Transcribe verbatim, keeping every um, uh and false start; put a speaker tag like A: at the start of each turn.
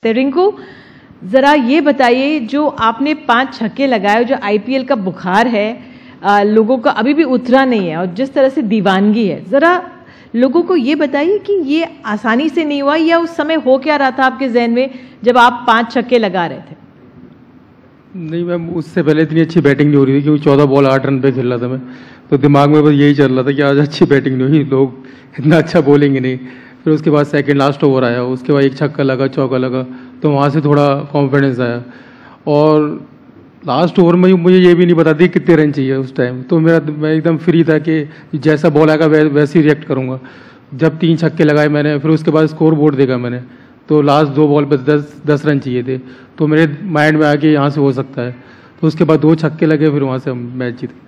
A: तो रिंकू, जरा ये बताइए, जो आपने पांच छक्के लगाए, जो आईपीएल का बुखार है, आ, लोगों का अभी भी उतरा नहीं है, और जिस तरह से दीवानगी है, जरा लोगों को ये बताइए कि ये आसानी से नहीं हुआ, या उस समय हो क्या रहा था आपके जहन में जब आप पांच छक्के लगा रहे थे?
B: नहीं मैम, उससे पहले इतनी अच्छी बैटिंग नहीं हो रही थी, क्योंकि चौदह बॉल आठ रन पे खेल रहा था मैं, तो दिमाग में बस यही चल रहा था कि आज अच्छी बैटिंग नहीं हुई, लोग इतना अच्छा बोलेंगे नहीं। फिर उसके बाद सेकंड लास्ट ओवर आया, उसके बाद एक छक्का लगा, चौका लगा, तो वहाँ से थोड़ा कॉन्फिडेंस आया। और लास्ट ओवर में मुझे ये भी नहीं पता थी कितने रन चाहिए उस टाइम, तो मेरा मैं एकदम फ्री था कि जैसा बॉल आएगा वै, वैसे ही रिएक्ट करूँगा। जब तीन छक्के लगाए मैंने, फिर उसके बाद स्कोर बोर्ड देखा मैंने, तो लास्ट दो बॉल पर दस दस रन चाहिए थे, तो मेरे माइंड में आ कि यहाँ से हो सकता है, तो उसके बाद दो छक्के लगे, फिर वहाँ से हम मैच जीते।